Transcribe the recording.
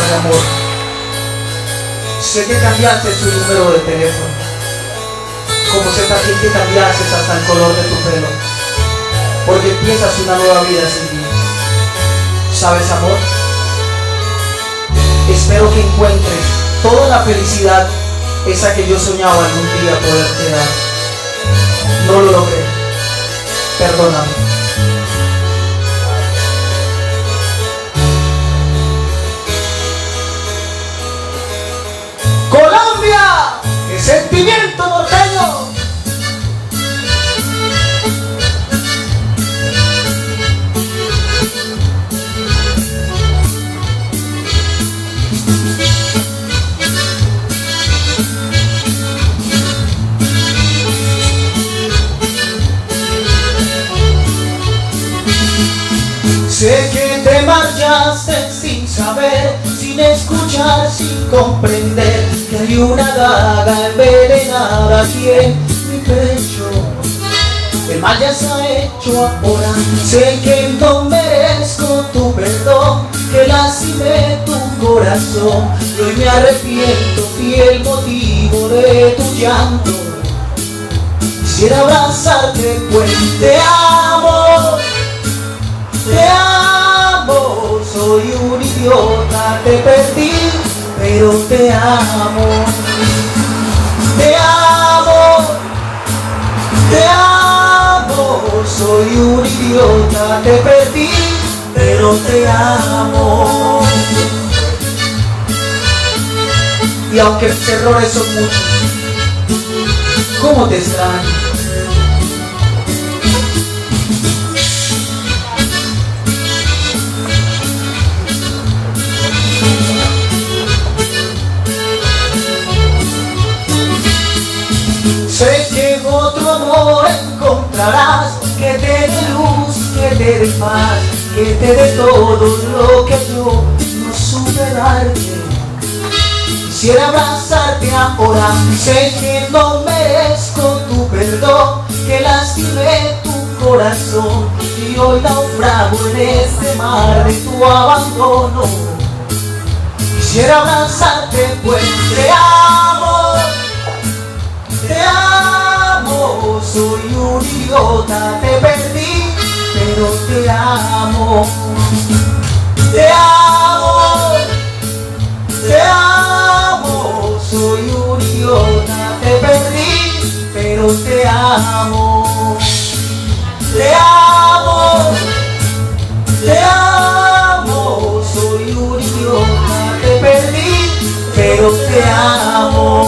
de amor. Sé que cambiaste tu número de teléfono, como sé también que cambiaste hasta el color de tu pelo, porque empiezas una nueva vida sin mí. ¿Sabes, amor? Espero que encuentres toda la felicidad, esa que yo soñaba algún día poderte dar. No lo logré, perdóname. Colombia, qué sentimiento norteño. Sé que te marchaste sin saber, sin escuchar, sin comprender que hay una daga envenenada aquí en mi pecho. El mal ya se ha hecho ahora. Sé que no merezco tu perdón, que lastimé tu corazón, y hoy me arrepiento y el motivo de tu llanto. Quisiera abrazarte, pues te amo. Te amo, soy un idiota, te perdí, pero te amo. Te amo, te amo, soy un idiota, te perdí, pero te amo. Y aunque mis errores son muchos, ¿cómo te extraño? Sé que en otro amor encontrarás, que te dé luz, que te dé paz, que te dé todo lo que yo no supe darte. Quisiera abrazarte ahora. Sé que no merezco tu perdón, que lastimé tu corazón, y hoy naufrago en este mar de tu abandono. Quisiera abrazarte, pues te amo. Te amo, soy un idiota, te perdí, pero te amo. Te amo, te amo, soy un idiota, te perdí, pero te amo. Te amo, te amo, soy un idiota, te perdí, pero te amo.